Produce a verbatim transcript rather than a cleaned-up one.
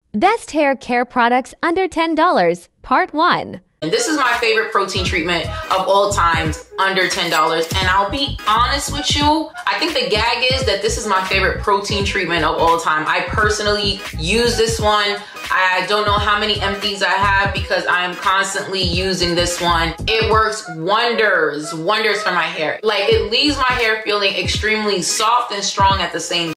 Best hair care products under ten dollars, Part one. And this is my favorite protein treatment of all times, under ten dollars. And I'll be honest with you, I think the gag is that this is my favorite protein treatment of all time. I personally use this one. I don't know how many empties I have because I'm constantly using this one. It works wonders, wonders for my hair. Like, it leaves my hair feeling extremely soft and strong at the same time.